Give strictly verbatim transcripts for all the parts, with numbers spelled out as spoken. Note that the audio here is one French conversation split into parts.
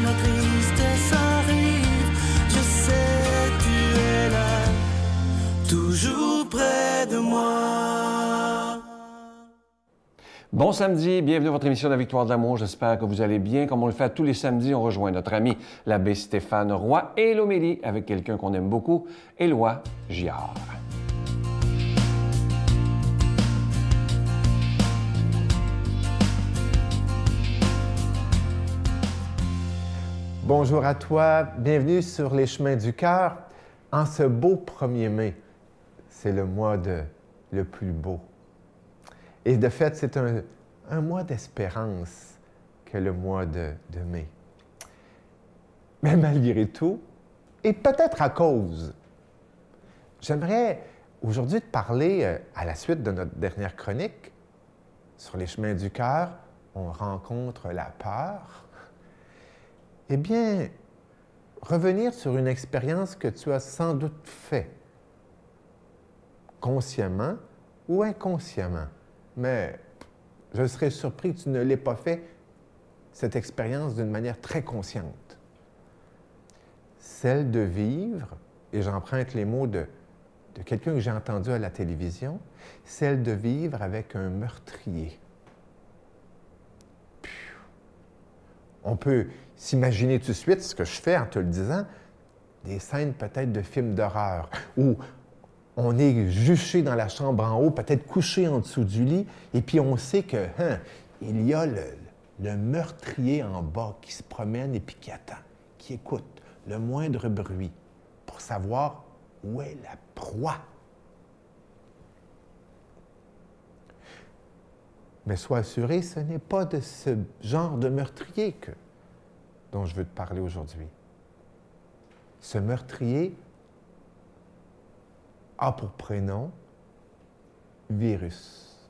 la tristesse arrive, je sais tu es là, toujours près de moi. Bon samedi, bienvenue à votre émission de la Victoire de l'amour. J'espère que vous allez bien. Comme on le fait tous les samedis, on rejoint notre ami l'abbé Stéphane Roy et l'homélie avec quelqu'un qu'on aime beaucoup, Éloi Giard. Bonjour à toi, bienvenue sur les chemins du cœur. En ce beau premier mai, c'est le mois de, le plus beau. Et de fait, c'est un, un mois d'espérance que le mois de, de mai. Mais malgré tout, et peut-être à cause, j'aimerais aujourd'hui te parler, à la suite de notre dernière chronique, sur les chemins du cœur, on rencontre la peur. Eh bien, revenir sur une expérience que tu as sans doute faite, consciemment ou inconsciemment. Mais je serais surpris que tu ne l'aies pas fait, cette expérience, d'une manière très consciente. Celle de vivre, et j'emprunte les mots de, de quelqu'un que j'ai entendu à la télévision, celle de vivre avec un meurtrier. On peut s'imaginer tout de suite ce que je fais en te le disant, des scènes peut-être de films d'horreur où on est juché dans la chambre en haut, peut-être couché en dessous du lit, et puis on sait que hein, il y a le, le meurtrier en bas qui se promène et puis qui attend, qui écoute le moindre bruit pour savoir où est la proie. Mais sois assuré, ce n'est pas de ce genre de meurtrier que, dont je veux te parler aujourd'hui. Ce meurtrier a pour prénom virus.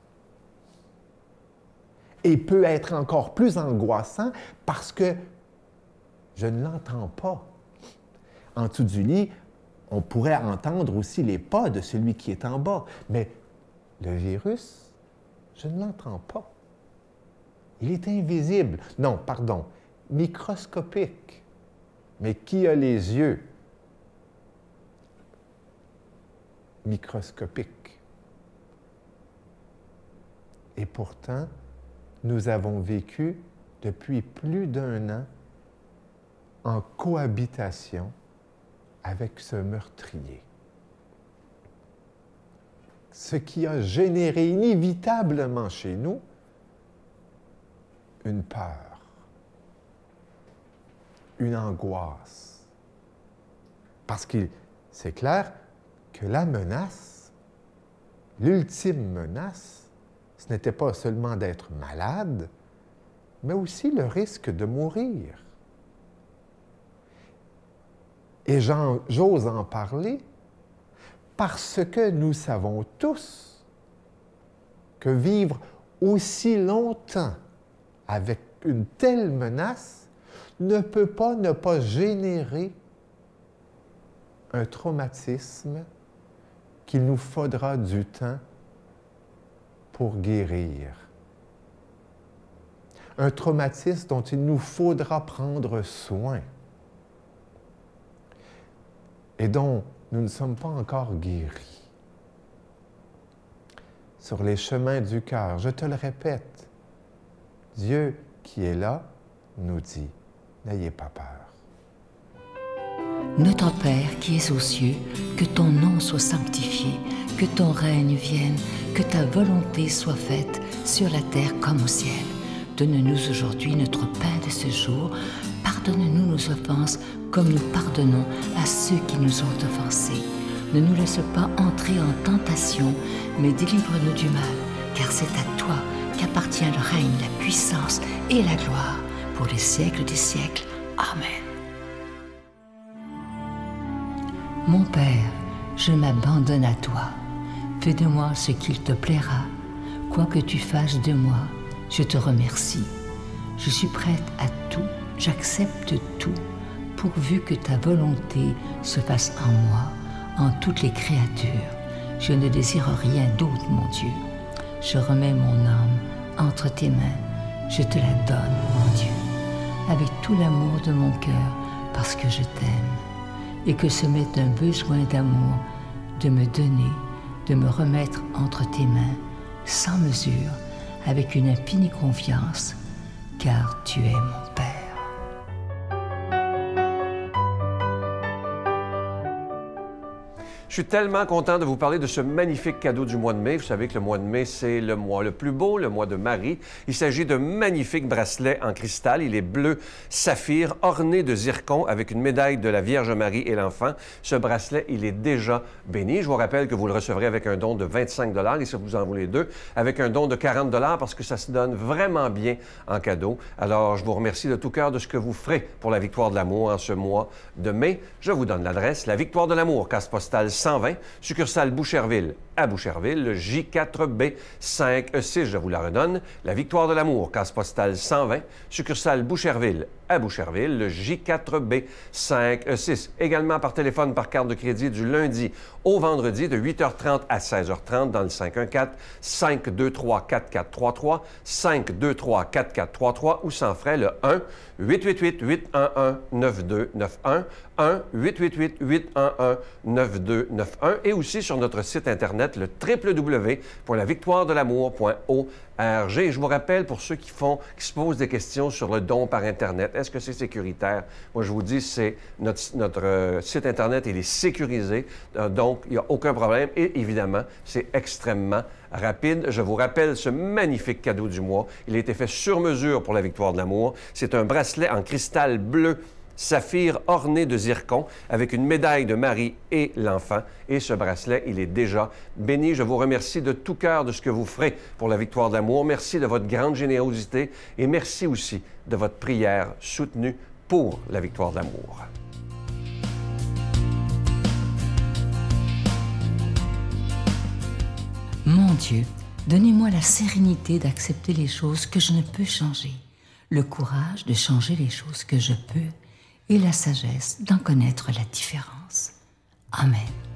Et peut être encore plus angoissant parce que je ne l'entends pas. En dessous du lit, on pourrait entendre aussi les pas de celui qui est en bas. Mais le virus, je ne l'entends pas. Il est invisible. Non, pardon, microscopique. Mais qui a les yeux microscopiques? Et pourtant, nous avons vécu depuis plus d'un an en cohabitation avec ce meurtrier. Ce qui a généré inévitablement chez nous une peur, une angoisse. Parce que c'est clair que la menace, l'ultime menace, ce n'était pas seulement d'être malade, mais aussi le risque de mourir. Et j'ose en parler parce que nous savons tous que vivre aussi longtemps avec une telle menace ne peut pas ne pas générer un traumatisme qu'il nous faudra du temps pour guérir. Un traumatisme dont il nous faudra prendre soin et dont nous ne sommes pas encore guéris. Sur les chemins du cœur, je te le répète, Dieu qui est là nous dit, n'ayez pas peur. Notre Père qui es aux cieux, que ton nom soit sanctifié, que ton règne vienne, que ta volonté soit faite sur la terre comme au ciel. Donne-nous aujourd'hui notre pain de ce jour. Pardonne-nous nos offenses comme nous pardonnons à ceux qui nous ont offensés. Ne nous laisse pas entrer en tentation, mais délivre-nous du mal, car c'est à toi qu'appartient le règne, la puissance et la gloire pour les siècles des siècles. Amen. Mon Père, je m'abandonne à toi. Fais de moi ce qu'il te plaira. Quoi que tu fasses de moi, je te remercie. Je suis prête à tout, j'accepte tout, pourvu que ta volonté se fasse en moi, en toutes les créatures. Je ne désire rien d'autre, mon Dieu. Je remets mon âme entre tes mains. Je te la donne, mon Dieu. avec tout l'amour de mon cœur parce que je t'aime et que ce m'est un besoin d'amour de me donner, de me remettre entre tes mains sans mesure, avec une infinie confiance, car tu es mon Père. Je suis tellement content de vous parler de ce magnifique cadeau du mois de mai. Vous savez que le mois de mai, c'est le mois le plus beau, le mois de Marie. Il s'agit d'un magnifique bracelet en cristal. Il est bleu saphir, orné de zircon, avec une médaille de la Vierge Marie et l'enfant. Ce bracelet, il est déjà béni. Je vous rappelle que vous le recevrez avec un don de vingt-cinq dollars et si vous en voulez deux, avec un don de quarante dollars parce que ça se donne vraiment bien en cadeau. Alors, je vous remercie de tout cœur de ce que vous ferez pour la Victoire de l'amour en ce mois de mai. Je vous donne l'adresse, la Victoire de l'amour, case postale cent vingt, succursale Boucherville à Boucherville, le J quatre B cinq E six, je vous la redonne. La Victoire de l'amour, case postale cent vingt, succursale Boucherville à Boucherville, le J quatre B cinq E six. Également par téléphone, par carte de crédit du lundi au vendredi de huit heures trente à seize heures trente dans le cinq un quatre, cinq deux trois, quatre quatre trois trois, cinq deux trois, quatre quatre trois trois ou sans frais le un huit huit huit, huit un un, neuf deux neuf un, un huit huit huit, huit un un, neuf deux neuf un et aussi sur notre site Internet, le w w w point la victoire de l'amour point org. Je vous rappelle, pour ceux qui font, qui se posent des questions sur le don par Internet, est-ce que c'est sécuritaire? Moi, je vous dis, c'est notre, notre euh, site Internet, il est sécurisé, euh, donc il n'y a aucun problème. Et évidemment, c'est extrêmement rapide. Je vous rappelle ce magnifique cadeau du mois. Il a été fait sur mesure pour la Victoire de l'amour. C'est un bracelet en cristal bleu saphir orné de zircon avec une médaille de Marie et l'enfant. Et ce bracelet, il est déjà béni. Je vous remercie de tout cœur de ce que vous ferez pour la Victoire de l'amour. Merci de votre grande générosité et merci aussi de votre prière soutenue pour la Victoire de l'amour. Mon Dieu, donnez-moi la sérénité d'accepter les choses que je ne peux changer, le courage de changer les choses que je peux et la sagesse d'en connaître la différence. Amen.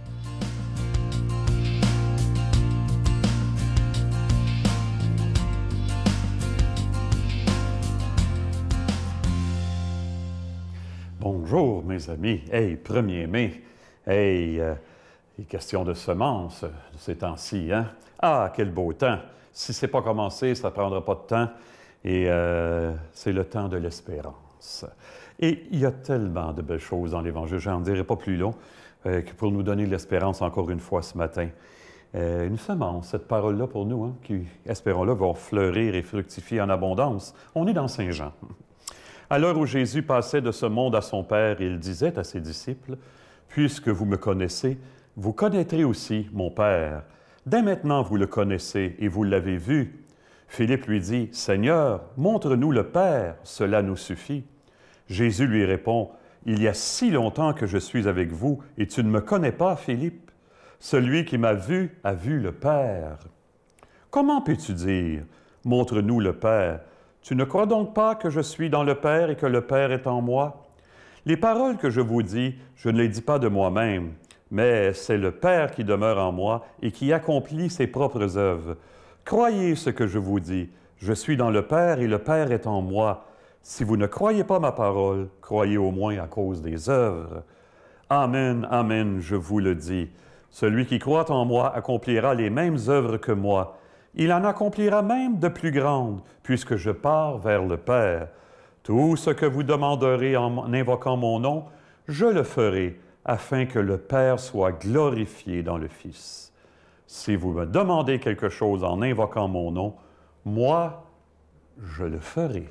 Bonjour, mes amis. Hey, premier mai. Hey, euh, les questions de semences de ces temps-ci, hein? Ah, quel beau temps! Si ce n'est pas commencé, ça ne prendra pas de temps. Et euh, c'est le temps de l'espérance. Et il y a tellement de belles choses dans l'Évangile, je n'en dirai pas plus long, euh, que pour nous donner de l'espérance encore une fois ce matin. Euh, une semence, cette parole-là pour nous, hein, qui, espérons-le, va fleurir et fructifier en abondance. On est dans Saint Jean. À l'heure où Jésus passait de ce monde à son Père, il disait à ses disciples, « Puisque vous me connaissez, vous connaîtrez aussi mon Père. Dès maintenant, vous le connaissez et vous l'avez vu. » Philippe lui dit, « Seigneur, montre-nous le Père, cela nous suffit. » Jésus lui répond, « Il y a si longtemps que je suis avec vous et tu ne me connais pas, Philippe. Celui qui m'a vu a vu le Père. Comment peux-tu dire, « Montre-nous le Père » ? Tu ne crois donc pas que je suis dans le Père et que le Père est en moi? Les paroles que je vous dis, je ne les dis pas de moi-même, mais c'est le Père qui demeure en moi et qui accomplit ses propres œuvres. Croyez ce que je vous dis. Je suis dans le Père et le Père est en moi. Si vous ne croyez pas ma parole, croyez au moins à cause des œuvres. Amen, amen, je vous le dis. Celui qui croit en moi accomplira les mêmes œuvres que moi. Il en accomplira même de plus grandes, puisque je pars vers le Père. Tout ce que vous demanderez en invoquant mon nom, je le ferai, afin que le Père soit glorifié dans le Fils. Si vous me demandez quelque chose en invoquant mon nom, moi, je le ferai.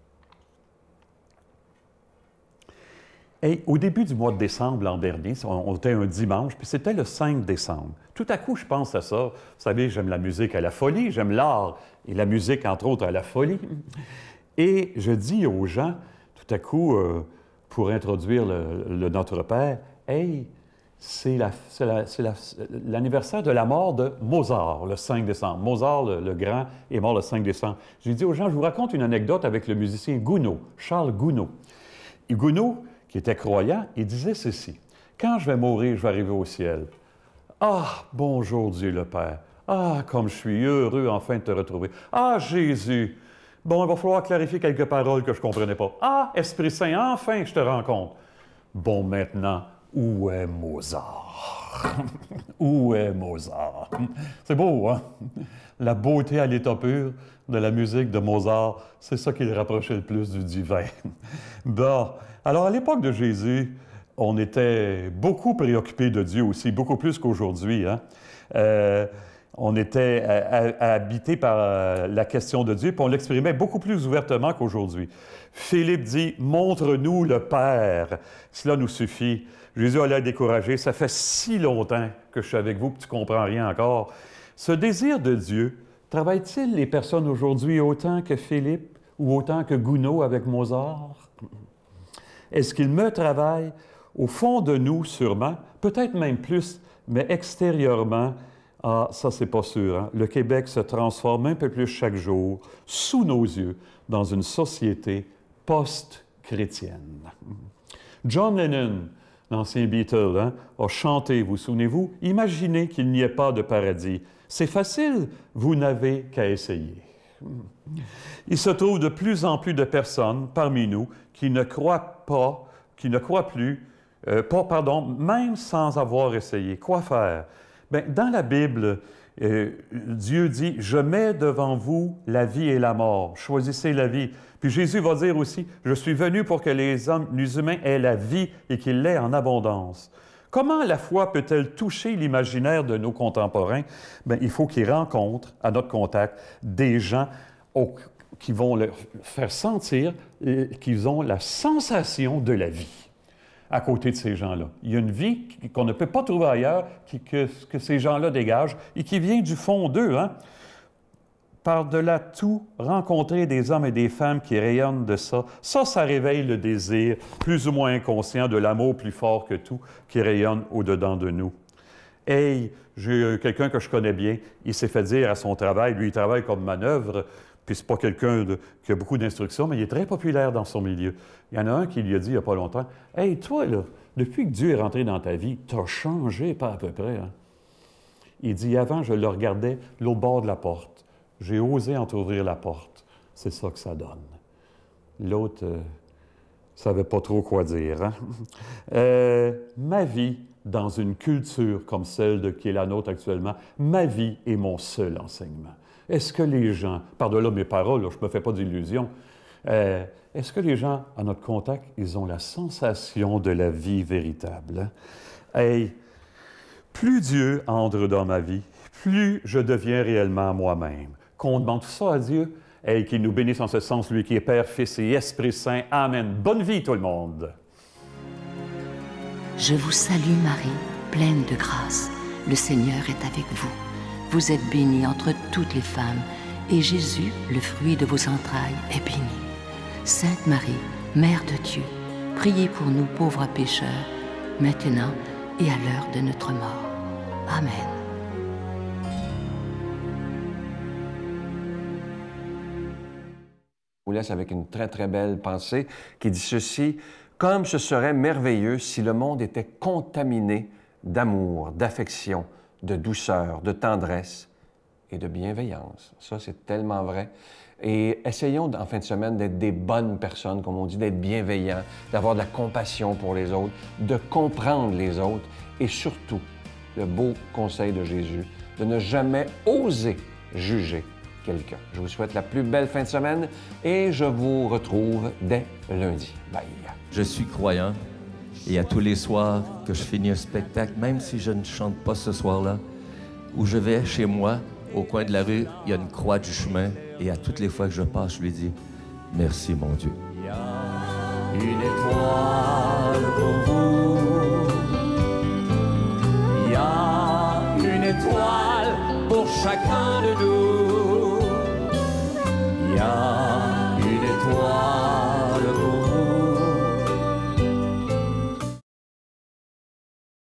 Et au début du mois de décembre l'an dernier, on était un dimanche, puis c'était le cinq décembre. Tout à coup, je pense à ça. Vous savez, j'aime la musique à la folie, j'aime l'art et la musique, entre autres, à la folie. Et je dis aux gens, tout à coup, euh, pour introduire le, le Notre Père, « Hey, c'est l'anniversaire la, la, de la mort de Mozart, le cinq décembre. Mozart, le, le grand, est mort le cinq décembre. J'ai dit aux gens, je vous raconte une anecdote avec le musicien Gounod, Charles Gounod. Et Gounod, qui était croyant, il disait ceci, « Quand je vais mourir, je vais arriver au ciel. Ah, bonjour Dieu le Père. Ah, comme je suis heureux enfin de te retrouver. Ah, Jésus, Bon, il va falloir clarifier quelques paroles que je ne comprenais pas. Ah, Esprit Saint, enfin, je te rencontre. Bon, maintenant, où est Mozart? Où est Mozart? C'est beau, hein? La beauté à l'état pur de la musique de Mozart, c'est ça qui le rapprochait le plus du divin. Bon, alors à l'époque de Jésus, on était beaucoup préoccupés de Dieu aussi, beaucoup plus qu'aujourd'hui, hein? Euh, on était habité par euh, la question de Dieu, puis on l'exprimait beaucoup plus ouvertement qu'aujourd'hui. Philippe dit « Montre-nous le Père, cela nous suffit. » Jésus allait décourager. Ça fait si longtemps que je suis avec vous que tu ne comprends rien encore. Ce désir de Dieu, travaille-t-il les personnes aujourd'hui autant que Philippe ou autant que Gounod avec Mozart? Est-ce qu'il me travaille au fond de nous sûrement, peut-être même plus, mais extérieurement? Ah, ça, c'est pas sûr. Hein? Le Québec se transforme un peu plus chaque jour, sous nos yeux, dans une société post-chrétienne. John Lennon, l'ancien Beatle, hein, a chanté, vous souvenez-vous? « Imaginez qu'il n'y ait pas de paradis. C'est facile, vous n'avez qu'à essayer. » Il se trouve de plus en plus de personnes parmi nous qui ne croient pas, qui ne croient plus, euh, pas, pardon, même sans avoir essayé. Quoi faire? Bien, dans la Bible, euh, Dieu dit « Je mets devant vous la vie et la mort. Choisissez la vie. » Puis Jésus va dire aussi « Je suis venu pour que les hommes, les humains aient la vie et qu'ils l'aient en abondance. » Comment la foi peut-elle toucher l'imaginaire de nos contemporains? Bien, il faut qu'ils rencontrent, à notre contact, des gens au, qui vont leur faire sentir euh, qu'ils ont la sensation de la vie à côté de ces gens-là. Il y a une vie qu'on ne peut pas trouver ailleurs, qui, que, que ces gens-là dégagent et qui vient du fond d'eux. Hein? Par-delà tout, rencontrer des hommes et des femmes qui rayonnent de ça, ça, ça réveille le désir, plus ou moins inconscient, de l'amour plus fort que tout, qui rayonne au-dedans de nous. Hey, j'ai quelqu'un que je connais bien, il s'est fait dire à son travail, lui, il travaille comme manœuvre, puis c'est pas quelqu'un qui a beaucoup d'instructions, mais il est très populaire dans son milieu. Il y en a un qui lui a dit il n'y a pas longtemps, « Hey, toi, là, depuis que Dieu est rentré dans ta vie, tu as changé, pas à peu près. Hein? » Il dit, avant, je le regardais l'autre bord de la porte. J'ai osé entrouvrir la porte. C'est ça que ça donne. L'autre ne euh, savait pas trop quoi dire. Hein? euh, ma vie, dans une culture comme celle de, qui est la nôtre actuellement, ma vie est mon seul enseignement. Est-ce que les gens, par-delà mes paroles, là, je ne me fais pas d'illusions, euh, est-ce que les gens, à notre contact, ils ont la sensation de la vie véritable? Hein? Hey, plus Dieu entre dans ma vie, plus je deviens réellement moi-même. Qu'on demande tout ça à Dieu, et qu'il nous bénisse en ce sens, lui qui est Père, Fils et Esprit Saint. Amen. Bonne vie, tout le monde. Je vous salue, Marie, pleine de grâce. Le Seigneur est avec vous. Vous êtes bénie entre toutes les femmes, et Jésus, le fruit de vos entrailles, est béni. Sainte Marie, Mère de Dieu, priez pour nous pauvres pécheurs, maintenant et à l'heure de notre mort. Amen. Je vous laisse avec une très, très belle pensée qui dit ceci: « Comme ce serait merveilleux si le monde était contaminé d'amour, d'affection, de douceur, de tendresse et de bienveillance. » Ça, c'est tellement vrai. Et essayons en fin de semaine d'être des bonnes personnes, comme on dit, d'être bienveillants, d'avoir de la compassion pour les autres, de comprendre les autres et surtout, le beau conseil de Jésus, de ne jamais oser juger quelqu'un. Je vous souhaite la plus belle fin de semaine et je vous retrouve dès lundi. Bye! Je suis croyant et à tous les soirs que je finis un spectacle, même si je ne chante pas ce soir-là, où je vais chez moi, au coin de la rue, il y a une croix du chemin et à toutes les fois que je passe, je lui dis « Merci, mon Dieu. » Il y a une étoile pour vous. Il y a une étoile pour chacun de nous. Il y a une étoile